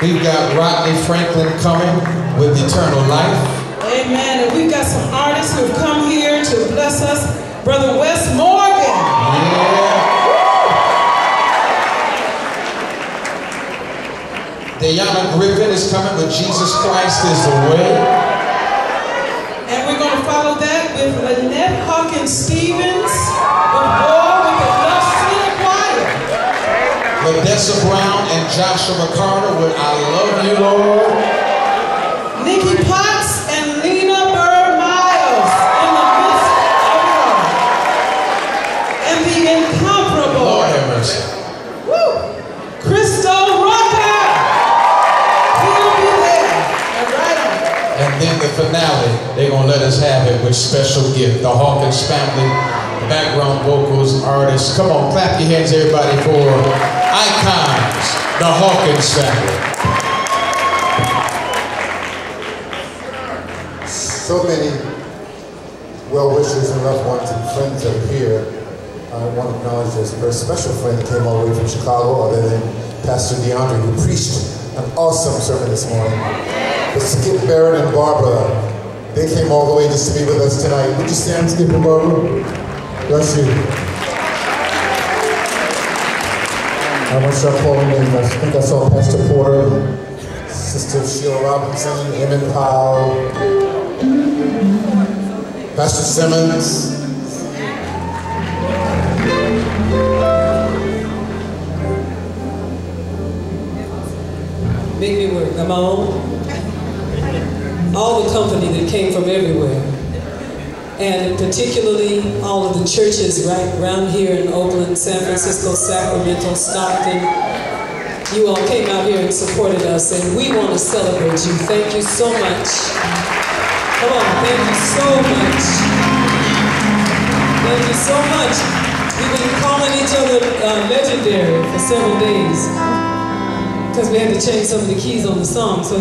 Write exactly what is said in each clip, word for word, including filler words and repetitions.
We've got Rodney Franklin coming with Eternal Life. Amen. And we've got some artists who have come here to bless us. Brother Wes Morgan. Yeah. Diana Griffin is coming with Jesus Christ is the Way. And we're going to follow that with Yvette Hawkins Stevens with War with the Love City Choir. Ladessa Brown and Joshua Carter with I Love You, Lord. Nikki Potts and Lena Bird Miles in the midst of it all. And the incomparable Lord have mercy. Woo! Crystal Rucker. He'll be there. All right. And then the finale, they're going to let us have it with special gift. The Hawkins Family, background vocals, artists. Come on, clap your hands, everybody, for Icons, the Hawkins Family. So many well-wishers and loved ones and friends that are here. I want to acknowledge this very special friend that came all the way from Chicago, other than Pastor DeAndre, who preached an awesome sermon this morning. But Skip Barrett and Barbara, they came all the way just to be with us tonight. Would you stand, Skip and Barbara? Bless you. I want to start calling names. I think I saw Pastor Porter, Sister Sheila Robinson, Emmett Powell, Pastor Simmons. Make me work. I'm on. All the company that came from everywhere. And particularly all of the churches right around here in Oakland, San Francisco, Sacramento, Stockton. You all came out here and supported us, and we want to celebrate you. Thank you so much. Come on, thank you so much. Thank you so much. We've been calling each other uh, legendary for several days because we had to change some of the keys on the song. So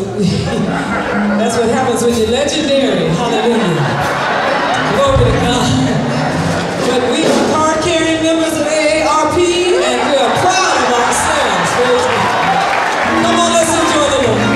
that's what happens when you're legendary. Hallelujah. Glory to God. But we are card-carrying members of A A R P, and we are proud of ourselves. Praise God. Come on, let's enjoy the Lord.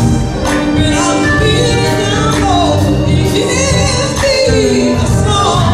Song.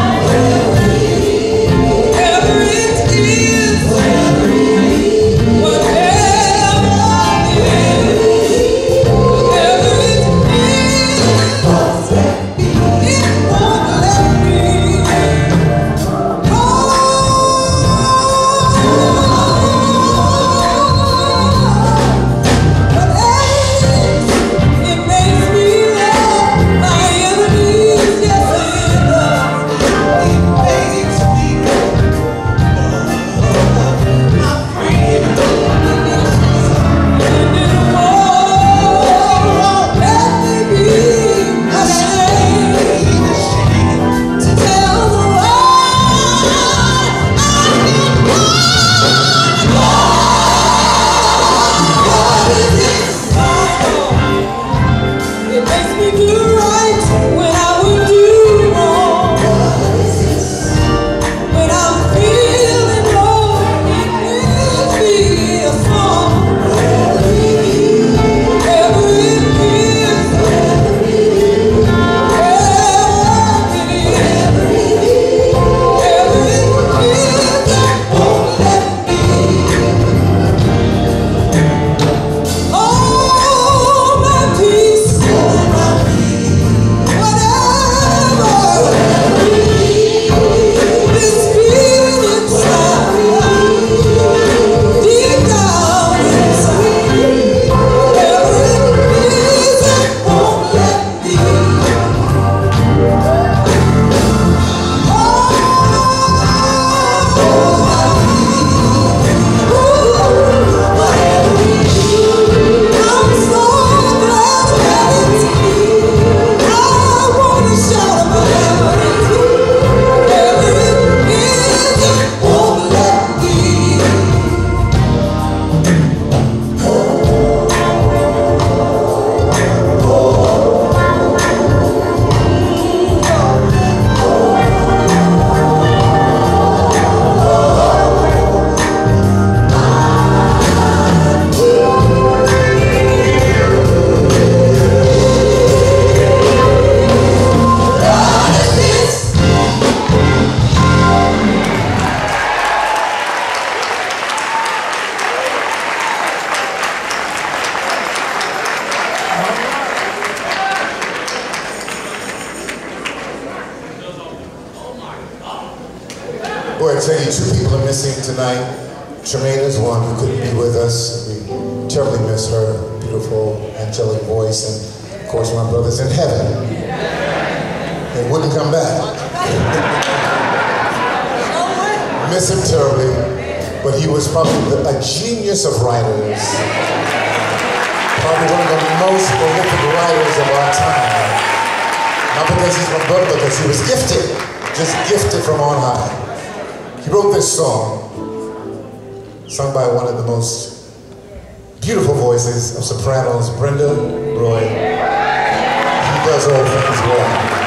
Boy, I tell you, two people are missing tonight. Tremaine is one who couldn't be with us. We terribly miss her beautiful, angelic voice. And, of course, my brother's in heaven. They wouldn't come back. Miss him terribly, but he was probably a genius of writers. Probably one of the most prolific writers of our time. Not because he's my brother, because he was gifted. Just gifted from on high. He wrote this song, sung by one of the most beautiful voices of sopranos, Brenda Roy. He does all things well.